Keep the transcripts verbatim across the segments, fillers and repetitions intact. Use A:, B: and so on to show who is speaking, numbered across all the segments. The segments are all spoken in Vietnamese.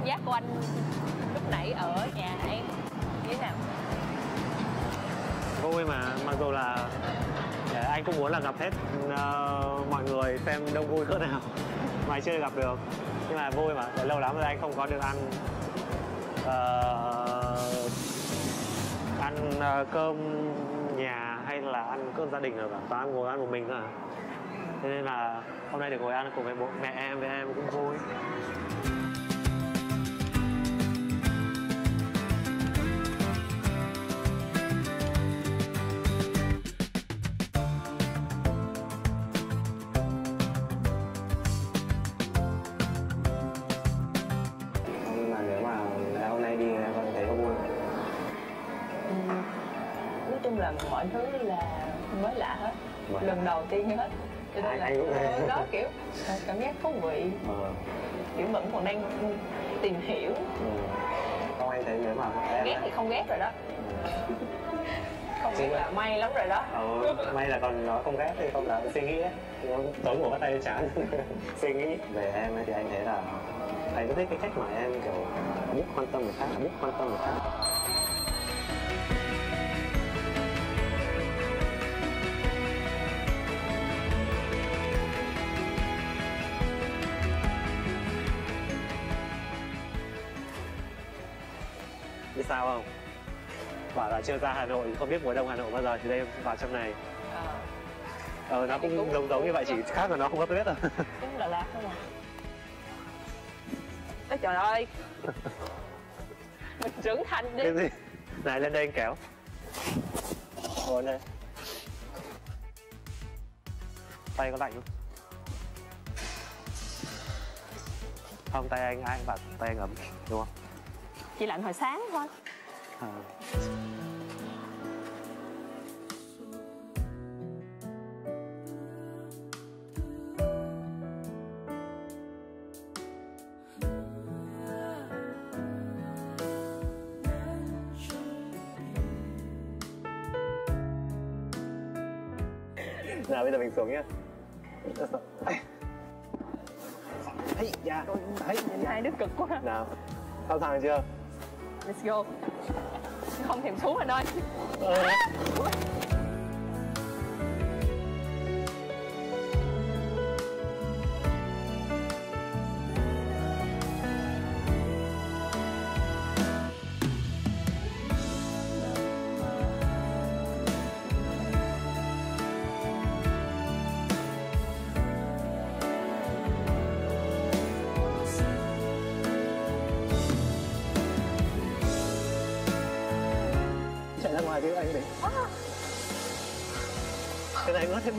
A: giác của anh lúc nãy ở nhà em như thế nào?
B: Vui mà, mặc dù là anh cũng muốn là gặp hết uh, mọi người xem đông vui cỡ nào mà chưa gặp được, nhưng mà vui mà. Để lâu lắm rồi anh không có được ăn uh, ăn uh, cơm nhà hay là ăn cơm gia đình rồi cả, toàn ngồi ăn một mình thôi à. Thế nên là hôm nay được ngồi ăn cùng với bố mẹ em với em cũng vui. Nhưng mà nếu mà hôm nay đi em con thấy không vui.
A: Ừ. Nói chung là mọi thứ là mới lạ hết, mới lần lạ. Đầu tiên hết, cho nên là đó, đó kiểu cảm giác thú vị, ừ. Kiểu vẫn còn đang tìm hiểu. Ừ.
B: Không, anh thấy nếu mà em
A: ghét thì không ghét rồi đó. Ừ. Không biết là may lắm rồi đó.
B: Ừ, may là còn nói không ghét thì không là suy nghĩ ấy. Tối ngủ bắt tay lên trán. Suy nghĩ về em ấy thì anh thấy là anh rất thích cái cách mà em kiểu biết quan tâm người khác, biết quan tâm người khác. Biết sao không? Bảo là chưa ra Hà Nội, không biết mùa đông Hà Nội bao giờ thì đây vào trong này. Ờ, ờ nó cũng, cũng giống giống như vậy, chỉ khác là nó không có tuyết rồi.
A: Đúng là lá không à. Ê, trời ơi. Mình trưởng thành đi.
B: Cái gì? Này, lên đây anh kéo. Ngồi đây. Tay có lạnh không? Không, tay anh, ai bảo tay anh ấm, đúng không?
A: Chỉ lạnh hồi sáng thôi. À.
B: Nào bây giờ mình xuống nhá. Hey, dạ.
A: Hey, nhìn hai đứa cực quá.
B: Nào, sẵn sàng chưa?
A: Let's go. Không thèm xuống anh ơi.
B: Ừ. Chạy ra ngoài đi anh để. À. Cái này ngớt thêm.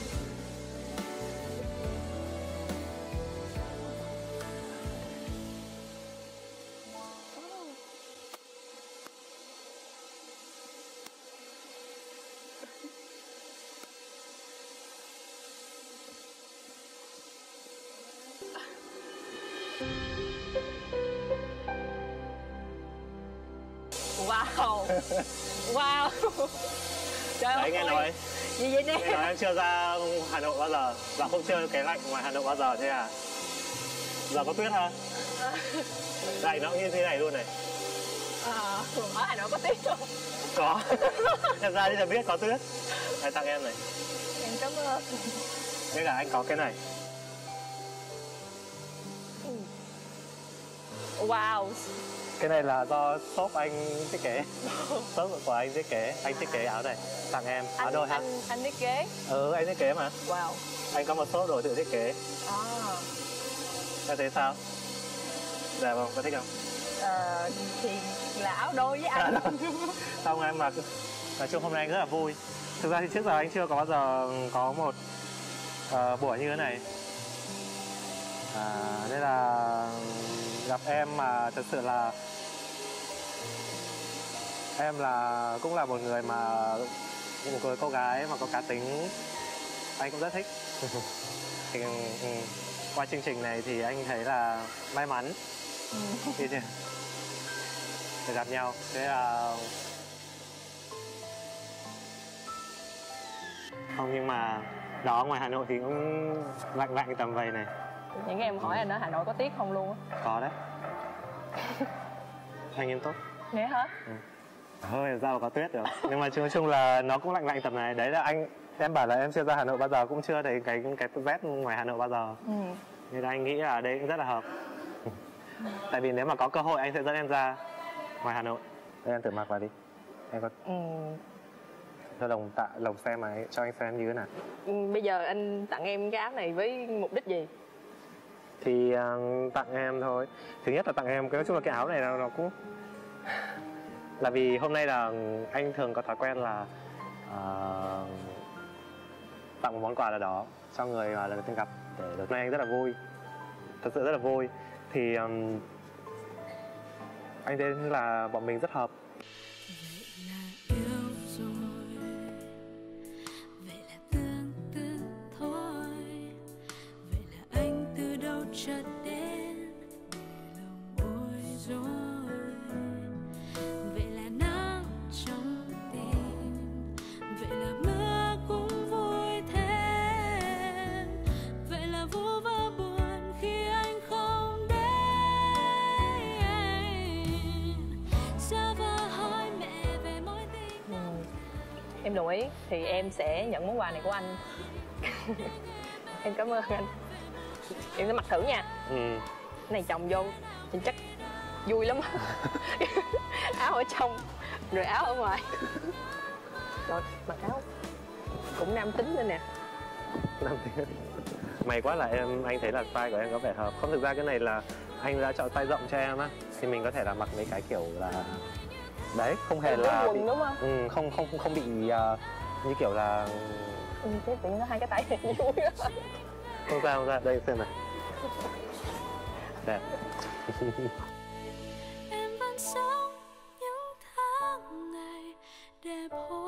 A: Wow. Wow. Trời ơi.
B: Đấy, nghe nói.
A: Gì vậy nè?
B: Nghe nói em chưa ra Hà Nội bao giờ. Dạ không chơi cái lạnh ngoài Hà Nội bao giờ thế à? Giờ có tuyết hả? Lạnh nó như thế này luôn này.
A: À, ở Hà Nội có tuyết không?
B: Có. Em ra đi là biết có tuyết. Anh tặng em này.
A: Em cảm ơn.
B: Với cả anh có cái này.
A: Wow.
B: Cái này là do shop anh thiết kế. Shop của anh thiết kế. Anh thiết kế áo này tặng em. Áo
A: anh,
B: đôi ha.
A: Anh, anh thiết kế.
B: Ừ, anh thiết kế mà.
A: Wow.
B: Anh có một shop đồ tự thiết kế.
A: À.
B: Em thấy sao? Đẹp không? Có thích không?
A: Ờ, thì là áo đôi với anh.
B: Không, em mặc. Nói chung hôm nay anh rất là vui. Thực ra thì trước giờ anh chưa có bao giờ có một uh, buổi như thế này. À, nên là gặp em mà thật sự là em là cũng là một người mà một người cô gái mà có cá tính, anh cũng rất thích. Thì, ừ, qua chương trình này thì anh thấy là may mắn khi để gặp nhau. Thế là không, nhưng mà đó, ngoài Hà Nội thì cũng lạnh lạnh tầm vầy này.
A: Những em hỏi anh ở Hà Nội có tuyết không luôn á?
B: Có đấy. Anh nghiêm túc.
A: Vậy hả?
B: Ừ. Hơi làm sao mà có tuyết được. Nhưng mà nói chung là nó cũng lạnh lạnh tầm này. Đấy là anh em bảo là em chưa ra Hà Nội bao giờ, cũng chưa thấy cái cái vét ngoài Hà Nội bao giờ.
A: Ừ.
B: Nên anh nghĩ là đây cũng rất là hợp. Tại vì nếu mà có cơ hội anh sẽ dẫn em ra ngoài Hà Nội. Đây em thử mặc vào đi. Em có.
A: Ừ.
B: Cho lồng tạ lồng xem mà cho anh xem như thế nào.
A: Ừ, bây giờ anh tặng em cái áo này với mục đích gì?
B: Thì uh, tặng em thôi. Thứ nhất là tặng em, cái nói chung là cái áo này nó, nó cũng là vì hôm nay là anh thường có thói quen là uh, tặng một món quà nào đó cho người mà lần đầu tiên gặp, để đợt này anh rất là vui, thật sự rất là vui. Thì um, anh thấy là bọn mình rất hợp.
A: Em đồng ý, thì em sẽ nhận món quà này của anh. Em cảm ơn anh. Em sẽ mặc thử nha.
B: Ừ.
A: Cái này chồng vô thì chắc vui lắm. Áo ở trong rồi áo ở ngoài. Rồi mặc áo cũng nam tính nữa nè.
B: Nam tính. May quá là em anh thấy là style của em có vẻ hợp. Không, thực ra cái này là anh đã chọn size rộng cho em á, thì mình có thể là mặc mấy cái kiểu là đấy, không hề là
A: quần
B: bị,
A: đúng không?
B: Ừ, không không không bị uh, như kiểu là
A: ừ, cái tự nhiên nó hai cái tay này vui á.
B: Không ra không ra, đây xem này. Đẹp.
C: Em vẫn sống những tháng ngày đẹp hơn.